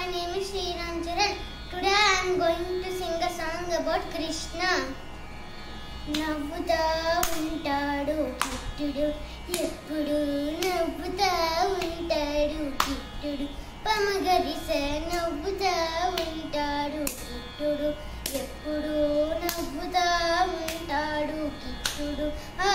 my name is Sriram Charan. Today I am going to sing a song about Krishna. నవ్వుతా ఉంటాడు కిట్టుడు ఎప్పుడు నవ్వుతా ఉంటాడు కిట్టుడు పమగరిస నవ్వుతా ఉంటాడు కిట్టుడు ఎప్పుడు నవ్వుతా ఉంటాడు కిట్టుడు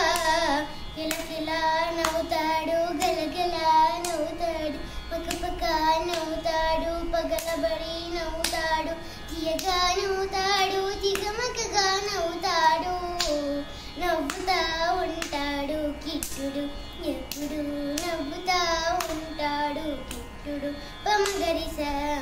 కిలకిల నవ్వుతాడు గలగల నవ్వుతాడు పక్కపక్క నవ్వుతాడు పగలబడి నవ్వుతాడు తీయగా నవ్వుతాడు తిగమకగా నవ్వుతాడు నవ్వుతా ఉంటాడు కిట్టుడు ఎప్పుడు నవ్వుతా ఉంటాడు కిట్టుడు పమగరిస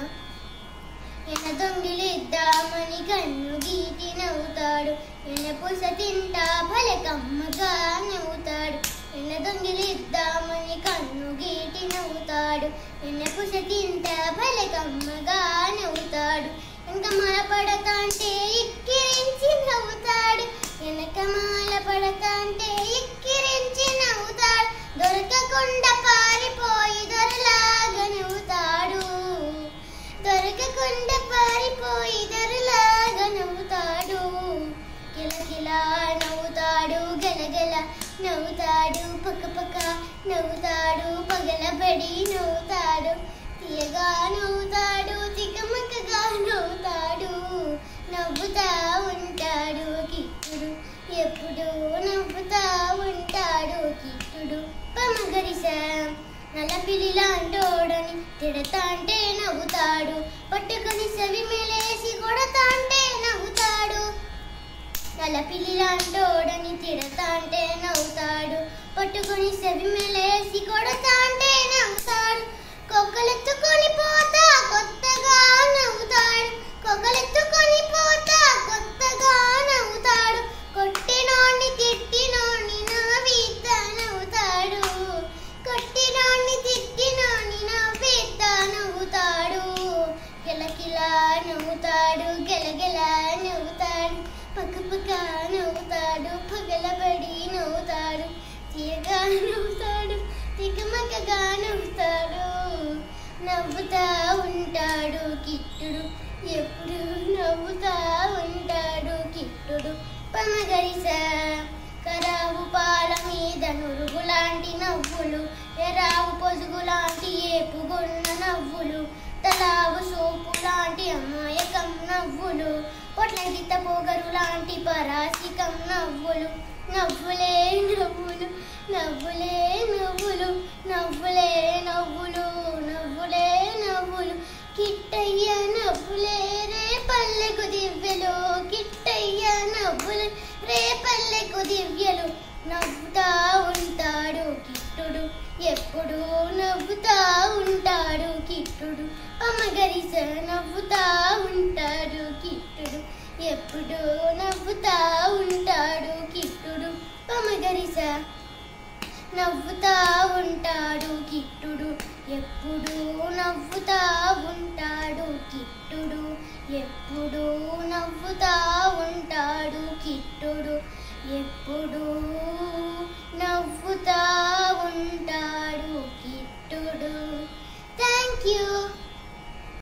ఎన్న దొంగిలిద్దామని కన్ను గీటి నవ్వుతాడు ఎన్న పుస తింటా ఫలకమ్మగా నవ్వుతాడు ఎన్న దొంగిలిద్దామని కన్ను గీటి నవ్వుతాడు ఎన్న పుస తింటా ఫలకమ్మగా నవ్వుతాడు వెనక మాల పడతాంటే ఎక్కిరించి నవ్వుతాడు వెనక మాల పడతాంటే ఎక్కిరించి నవ్వుతాడు దొరకకుండా పారిపోయి దొరలాగా నవ్వుతాడు దొరకకుండా పారిపోయి దొరలాగా నవ్వుతాడు కిలకిల నవ్వుతాడు గలగల నవ్వుతాడు పక్కపక్క నవ్వుతాడు పగలబడి నవ్వుతాడు తీయగా నవ్వుతాడు తికమకగా నవ్వుతాడు నవ్వుతా ఉంటాడు కిట్టుడు ఎప్పుడు నవ్వుతా ఉంటాడు కిట్టుడు పమగరిస నల్లపిల్లి లాంటోడని తిడతాంటే నవ్వుతాడు పట్టుకొని సవి మెలేసి కొడతాంటే నవ్వుతాడు నల్లపిల్లి లాంటోడని తిడతాంటే నవ్వుతాడు పట్టుకొని సవి మెలేసి కొడతాంటే నవ్వుతాడు కొక్కలెత్తుకొని పోతా కొత్తగా నవ్వుతాడు కొక్కలెత్తుకొని పోతా కొత్తగా నవ్వుతాడు కొట్టినోడిని తిట్టినోడిని నవ్విత నవ్వుతాడు కొట్టినోడిని తిట్టినోడిని నవ్విత నవ్వుతాడు కిలకిల నవ్వుతాడు గెలగెల నవ్వుతాడు పక్కపక్క నవ్వుతాడు పగలబడి నవ్వుతాడు తీయగా నవ్వుతాడు తికమకగా నవ్వుతాడు నవ్వుతా ఉంటాడు కిట్టుడు ఎప్పుడు నవ్వుతా ఉంటాడు కిట్టుడు పమగరిస కరావు పాల మీద నురుగు లాంటి నవ్వులు ఎరావు పొదుగు లాంటి ఏపుగొన్న నవ్వులు తలావు సోపు లాంటి అమాయకం నవ్వులు పొట్ల గీత పొగరు లాంటి పరాసికం నవ్వులు నవ్వులే నవ్వులు నవ్వులే నవ్వులు నవ్వులే నవ్వులు నవ్వులే నవ్వులు కిట్టయ్య నవ్వులే రే పల్లెకు దివ్యలు కిట్టయ్య నవ్వులు రే పల్లెకు దివ్యలు నవ్వుతా ఉంటాడు కిట్టుడు ఎప్పుడు నవ్వుతా ఉంటాడు కిట్టుడు పమగరిస నవ్వుతా ఉంటాడు కిట్టుడు ఎప్పుడు నవ్వుతా ఉంటాడు కిట్టుడు పమగరిస నవ్వుతా ఉంటాడు కిట్టుడు ఎప్పుడు నవ్వుతా ఉంటాడు కిట్టుడు ఎప్పుడు నవ్వుతా ఉంటాడు కిట్టుడు ఎప్పుడు నవ్వుతా ఉంటాడు కిట్టుడు థ్యాంక్ యూ.